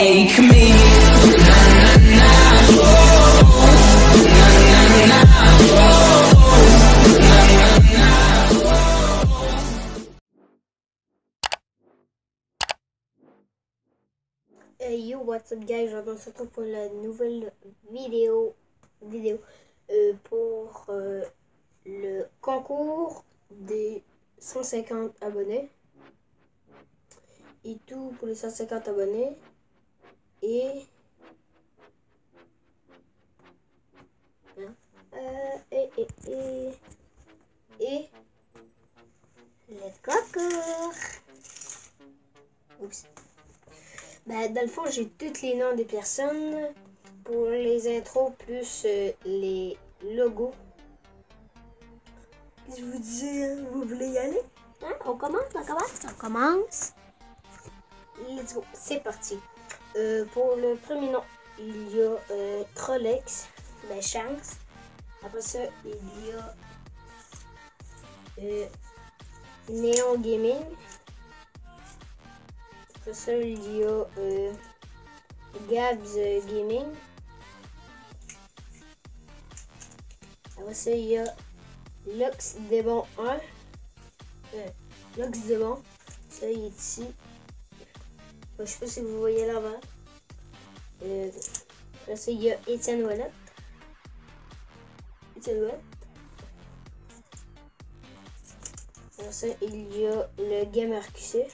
take me. Hey yo, what's up guys, je vous retrouve pour la nouvelle vidéo pour le concours des 150 abonnés et tout pour les 150 abonnés et le concours. Oups. Ben, dans le fond, j'ai tous les noms des personnes pour les intros plus les logos. Je vous disais, vous voulez y aller? Hein? On commence. Let's go, c'est parti. Pour le premier nom, il y a Trollex, ben Shanks. Après ça, il y a Neon Gaming. Après ça, il y a Gabs Gaming. Après ça, il y a Lux Demon 1. Lux Demon. Ça, il est ici. Je sais pas si vous voyez l'avant. Après ça, il y a Etienne Wallet. Après ça, il y a le Gamer QC.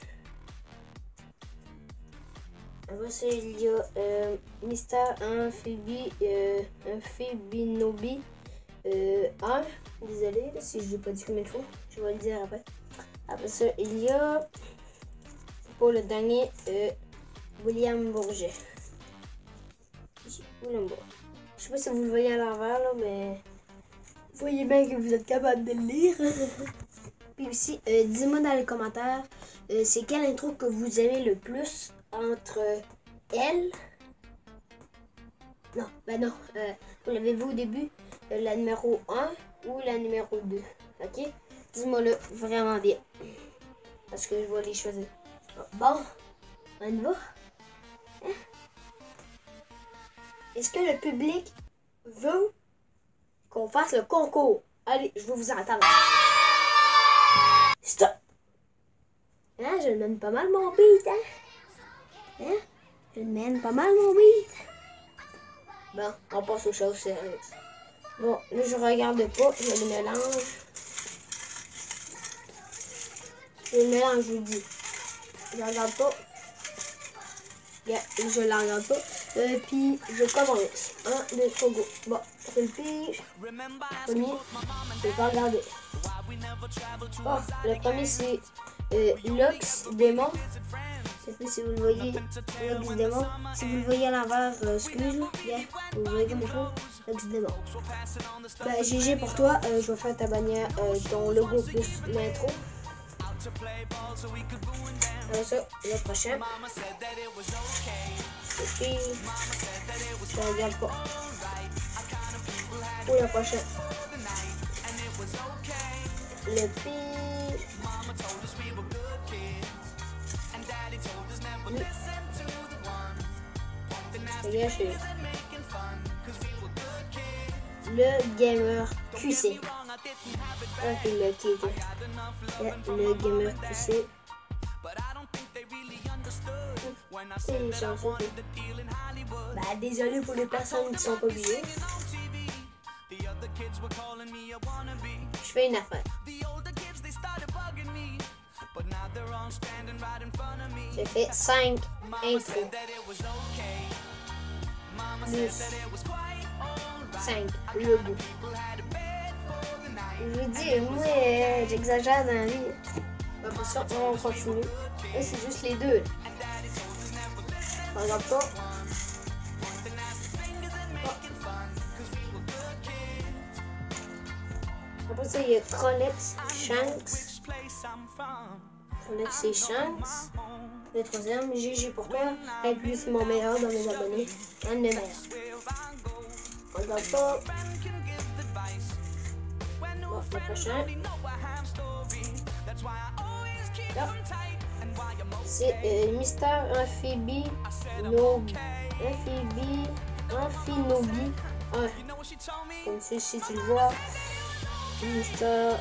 Après ça, il y a Mister Amphibinobi 1. Désolé là, si je l'ai pas dit comme il faut. Je vais le dire après. Après ça, il y a pour le dernier William Bourget. William Bourget. Je sais pas si vous le voyez à l'envers là, mais vous voyez bien que vous êtes capable de le lire. Puis aussi, dis-moi dans les commentaires, c'est quelle intro que vous aimez le plus entre elle. Non, ben non. Vous l'avez-vous au début, la numéro 1 ou la numéro 2. Ok? Dis-moi le vraiment bien. Parce que je vais les choisir. Bon, on y va. Hein? Est-ce que le public veut qu'on fasse le concours? Allez, je veux vous entendre. Stop! Hein, je le mène pas mal mon beat, hein? Hein? Je le mène pas mal mon beat. Bon, on passe aux choses sérieuses. Bon, là je regarde pas, je le mélange. Je le mélange, je vous dis. Je regarde pas. Yeah, je la regarde pas. Puis je commence. 1, 2, 3, go. Bon, c'est le pire. Premier, je vais pas regarder. Oh, le premier c'est Lux Demon. Je sais pas si vous le voyez, Lux Demon. Si vous le voyez à l'envers, excuse-moi. Yeah, vous voyez comme il faut. Lux Demon. Ben, GG pour toi. Je vais faire ta bannière, ton logo plus l'intro. Alors ça, le prochain. Et puis, je regarde pas. Pour le prochain. Le pire. Le Gamer QC. Ok, le Gamer QC. C'est les chansons. Bah, désolé pour les personnes qui sont pas obligées. Je fais une affaire. J'ai fait 5 intros. Plus 5 logos. Je vous dis, moi, j'exagère dans la vie. Après ça, on continue. Là, c'est juste les deux. On regarde pas. Après ça, il y a Trollex, Shanks. Trollex et Shanks. Le troisième, GG pour toi. Et puis, c'est mon meilleur dans mes abonnés. Un de mes meilleurs. On regarde pas. Bon, le prochain. Là. C'est Mister Amphibie Amphinobi 1. Comme ceci, tu le vois. Mister.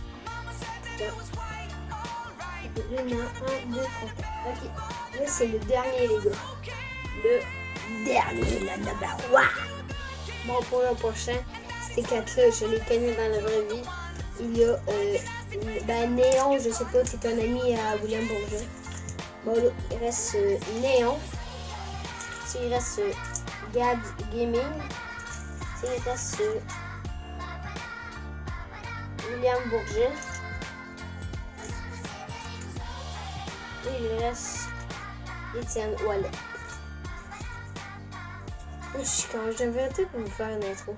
Il y en a 1, 2, 3. Ok. Là, c'est le dernier, les gars. Le dernier, le number 1. Bon, pour le prochain, ces 4-là, je les connais dans la vraie vie. Il y a Néon, je sais pas, c'est un ami à William Bourget. Bon, là, il reste Néon. Il reste Gad Gaming. Il reste William Bourget. Et il reste Étienne Wallet. Je devrais peut-être vous faire une intro.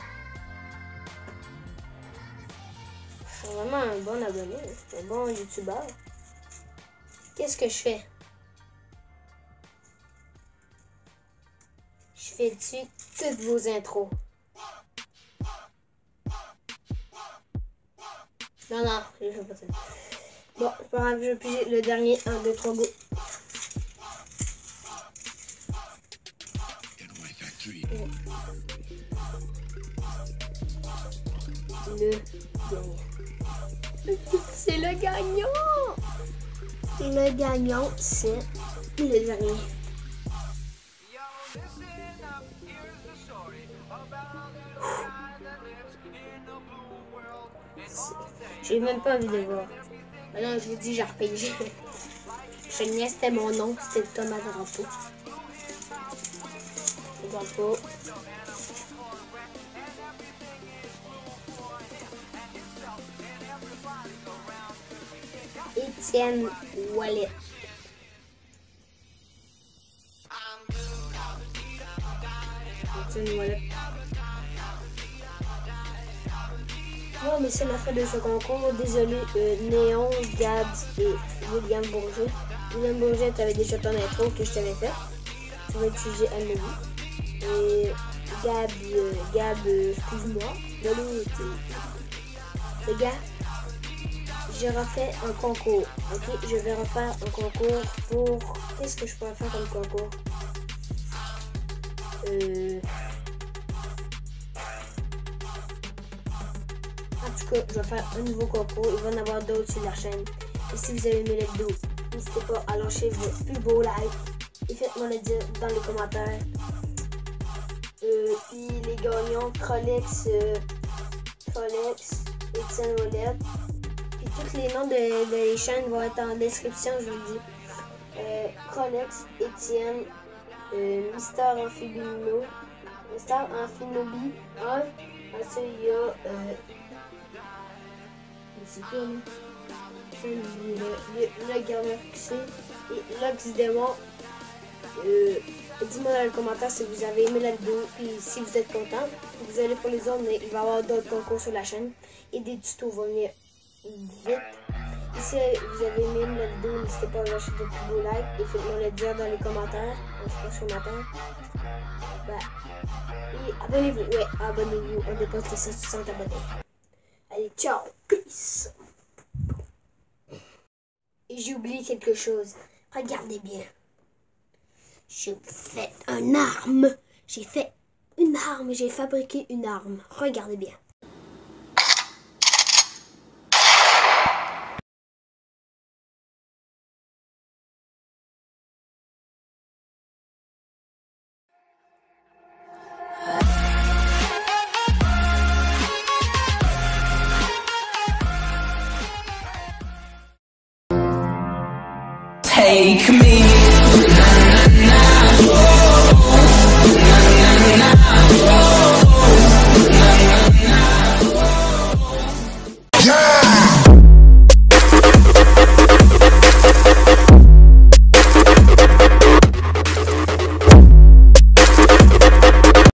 Je suis vraiment un bon abonné, un bon youtubeur. Qu'est-ce que je fais? Je fais dessus toutes vos intros. Non, je fais pas ça. Bon, c'est pas grave, je vais piger le dernier. 1, 2, 3, go. Le gagnant. C'est le gagnant. Le gagnant, c'est le dernier. J'ai même pas envie de voir. Non, je vous dis, j'ai repayé. Je niais, c'était mon nom, c'était Thomas Drapeau. Drapeau. Étienne Wallet. Étienne Wallet. Oh, mais c'est la fin de ce concours. Désolé, Néon, Gad et William Bourget. William Bourget, tu avais déjà ton intro que je t'avais fait. Tu vas utiliser Anne-Louis. Et Gab, excuse-moi. Les gars, je refais un concours. Ok, je vais refaire un concours pour. Qu'est-ce que je pourrais faire comme concours? En tout cas, je vais faire un nouveau concours. Il va y en avoir d'autres sur la chaîne. Et si vous avez aimé la vidéo, n'hésitez pas à lâcher vos plus beaux likes. Et faites-moi le dire dans les commentaires. Puis les gagnants, Crolex, Étienne Wallet. Puis tous les noms des chaînes vont être en description, je vous le dis. Crolex, Étienne, Mister Amphinobi 1. Ensuite, il y a le Galaxy et l'Oxydémon. Dis-moi dans les commentaires si vous avez aimé la vidéo et si vous êtes content. Vous allez pour les autres, mais il va y avoir d'autres concours sur la chaîne et des tutos vont venir vite. Et si vous avez aimé la vidéo, n'hésitez pas à lâcher de plus beaux likes et faites-moi le dire dans les commentaires. Et abonnez-vous, ouais, abonnez-vous, on dépasse les 160 abonnés. Allez, ciao, peace. Et j'ai oublié quelque chose, regardez bien. J'ai fait une arme, j'ai fabriqué une arme, regardez bien. Take me